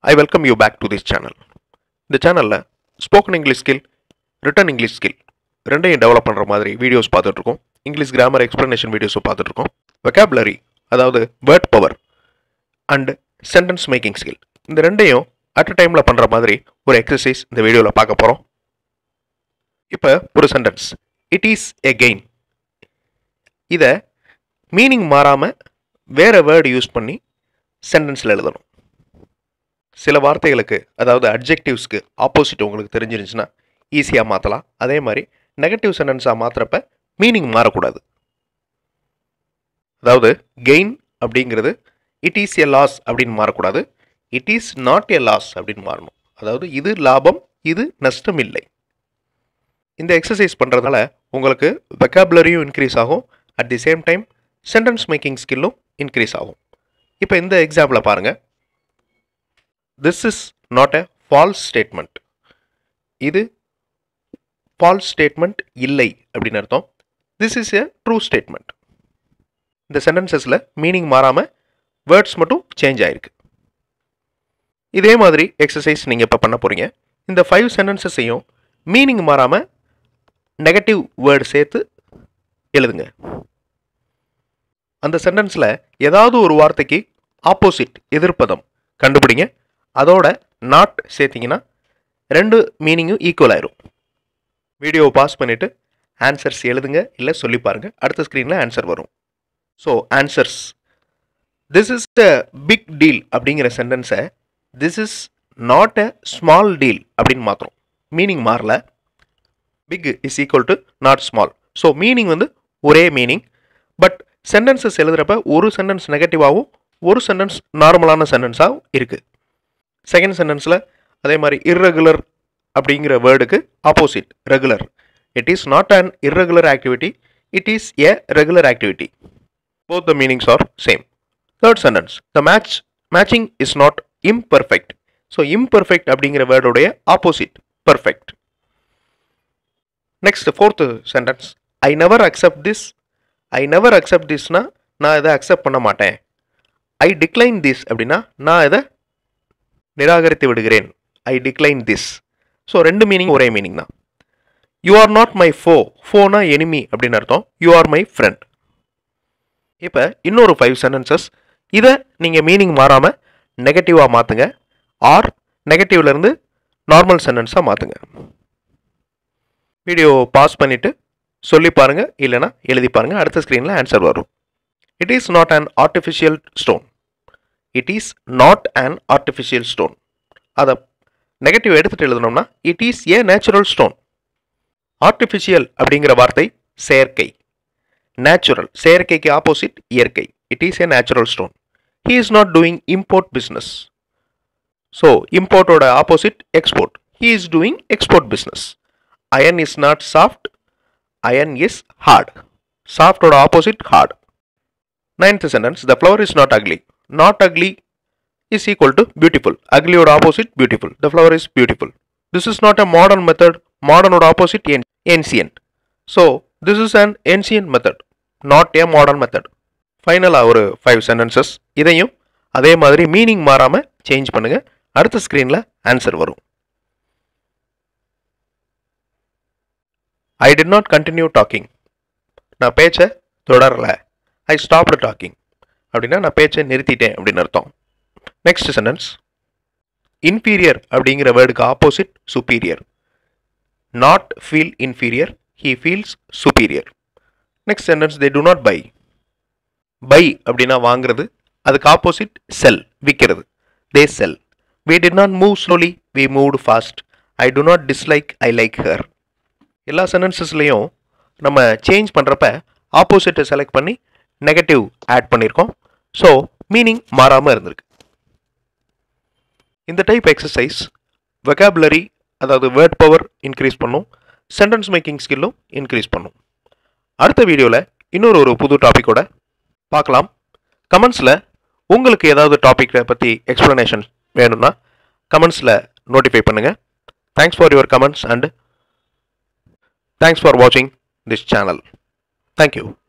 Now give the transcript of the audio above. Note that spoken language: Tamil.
I welcome you back to this channel. இந்த சேனல்ல spoken English skill, written English skill ரெண்டையும் டெவலப் பண்ற மாதிரி வீடியோஸ் பார்த்துட்டு இருக்கோம். இங்கிலீஷ் கிராமர் எக்ஸ்பிளனேஷன் வீடியோஸும் பார்த்துட்டு இருக்கோம். வெக்காபுலரி அதாவது word power and sentence making skill இந்த ரெண்டையும் அட் அ டைம்ல பண்ற மாதிரி ஒரு எக்ஸசைஸ் இந்த வீடியோவில் பார்க்க போறோம். இப்போ ஒரு sentence it is a gain, இதை மீனிங் மாறாம வேற வேர்டு யூஸ் பண்ணி சென்டென்ஸில் எழுதணும். சில வார்த்தைகளுக்கு அதாவது அட்ஜெக்டிவ்ஸ்க்கு ஆப்போசிட் உங்களுக்கு தெரிஞ்சிருந்துச்சுன்னா ஈஸியாக மாற்றலாம். அதே மாதிரி நெகட்டிவ் சென்டென்ஸாக மாற்றுறப்ப மீனிங் மாறக்கூடாது. அதாவது கெயின் அப்படிங்கிறது இட் இஸ் எ லாஸ் அப்படின்னு மாறக்கூடாது, it is not a loss அப்படின்னு மாறணும். அதாவது இது லாபம், இது நஷ்டம் இல்லை. இந்த எக்ஸசைஸ் பண்ணுறதுனால உங்களுக்கு வெக்காபுலரியும் இன்க்ரீஸ் ஆகும், at the same time sentence making ஸ்கில்லும் இன்க்ரீஸ் ஆகும். இப்போ இந்த எக்ஸாம்பிளை பாருங்கள். This is not a false statement. இது false statement இல்லை அப்படின்னு அர்த்தம். This is a true statement. இந்த சென்டென்சஸில் மீனிங் மாறாமல் வேர்ட்ஸ் மட்டும் சேஞ்ச் ஆயிருக்கு. இதே மாதிரி எக்ஸசைஸ் நீங்கள் இப்போ பண்ண போகிறீங்க. இந்த 5 சென்டென்சஸையும் மீனிங் மாறாமல் நெகட்டிவ் வேர்டு சேர்த்து எழுதுங்க. அந்த சென்டென்ஸில் ஏதாவது ஒரு வார்த்தைக்கு ஆப்போசிட் எதிர்ப்பதம் கண்டுபிடிங்க. அதோட நாட் சேர்த்திங்கன்னா ரெண்டு மீனிங்கும் ஈக்குவல் ஆயிரும். வீடியோவை பாஸ் பண்ணிவிட்டு ஆன்சர்ஸ் எழுதுங்க, இல்லை சொல்லி பாருங்கள். அடுத்த ஸ்க்ரீனில் ஆன்சர் வரும். So answers, this is a big deal அப்படிங்கிற சென்டென்ஸை this is not a small deal அப்படின்னு மாற்றுறோம். மீனிங் மாறல, big is equal to not small. So meaning வந்து ஒரே மீனிங், பட் சென்டென்சஸ் எழுதுகிறப்ப ஒரு சென்டென்ஸ் நெகட்டிவாகவும் ஒரு சென்டென்ஸ் நார்மலான சென்டென்ஸாகவும் இருக்குது. செகண்ட் சென்டென்ஸில் அதே மாதிரி இர்ரெகுலர் அப்படிங்கிற வேர்டுக்கு opposite regular. It is not an irregular activity, it is a regular activity. Both the meanings are same. Third sentence, the matching is not imperfect. So imperfect அப்படிங்கிற வேர்டுடைய opposite perfect. Next fourth sentence, I never accept this. I never accept திஸ்னா நான் இதை அக்செப்ட் பண்ண மாட்டேன். ஐ டிக்ளைன் திஸ் அப்படின்னா நான் இதை நிராகரித்து விடுகிறேன். I decline this. ஸோ ரெண்டு மீனிங் ஒரே மீனிங் தான். You are not my foe. ஃபோனா எனிமி அப்படின்னு அர்த்தம். You are my friend. இப்போ இன்னொரு 5 சென்டென்சஸ், இதை நீங்கள் மீனிங் மாறாமல் நெகட்டிவாக மாற்றுங்க, ஆர் நெகட்டிவ்லேருந்து நார்மல் சென்டென்ஸாக மாற்றுங்க. வீடியோ பாஸ் பண்ணிவிட்டு சொல்லி பாருங்கள், இல்லைனா எழுதி பாருங்கள். அடுத்த ஸ்க்ரீனில் ஆன்சர் வரும். It is not an artificial stone. It is not an artificial stone. அதை நெகட்டிவ் எடுத்துகிட்டு எழுதணும்னா it is a natural stone. Artificial அப்படிங்கிற வார்த்தை செயற்கை, நேச்சுரல் செயற்கைக்கு ஆப்போசிட் இயற்கை. It is a natural stone. He is not doing import business. So இம்போர்ட்டோட opposite export. He is doing export business. Iron is not soft, iron is hard. சாஃப்டோட opposite hard. 9th sentence, the flower is not ugly. Not ugly is equal to beautiful. Ugly or opposite beautiful. The flower is beautiful. This is not a modern method. Modern or opposite ancient. So this is an ancient method, not a modern method. Final ஒரு 5 sentences. இதையும் அதே மாதிரி மீனிங் மாறாம சேஞ்ச் பண்ணுங்க. அடுத்த ஸ்கிரீன்ல ஆன்சர் வரும். I did not continue talking. நான் பேச்சை தொடரல. I stopped talking. அப்படின்னா நான் பேச்சை நிறுத்திட்டேன் அப்படின்னு அர்த்தம். நெக்ஸ்ட் சென்டென்ஸ், இன்ஃபீரியர் அப்படிங்கிற வேர்டுக்கு opposite superior. Not feel inferior, he feels superior. Next sentence, they do not buy. Buy அப்படின்னா வாங்குறது, அதுக்கு ஆப்போசிட் செல், விற்கிறது. They sell. We did not move slowly, we moved fast. I do not dislike, I like her. எல்லா சென்டென்சஸ்லையும் நம்ம சேஞ்ச் பண்ணுறப்ப ஆப்போசிட்டை செலக்ட் பண்ணி நெகட்டிவ் ஆட் பண்ணியிருக்கோம். ஸோ மீனிங் மாறாமல் இருந்திருக்கு. இந்த டைப் எக்ஸசைஸ் வெக்காபுலரி அதாவது வேர்ட் பவர் இன்க்ரீஸ் பண்ணும், சென்டென்ஸ் மேக்கிங் ஸ்கில்லும் இன்க்ரீஸ் பண்ணும். அடுத்த வீடியோவில் இன்னொரு புது டாப்பிக்கோட பார்க்கலாம். கமெண்ட்ஸில் உங்களுக்கு ஏதாவது டாப்பிக்கை பற்றி எக்ஸ்ப்ளனேஷன் வேணும்னா கமெண்ட்ஸில் நோட்டிஃபை பண்ணுங்கள். Thanks for your comments and thanks for வாட்சிங் திஸ் சேனல். தேங்க்யூ.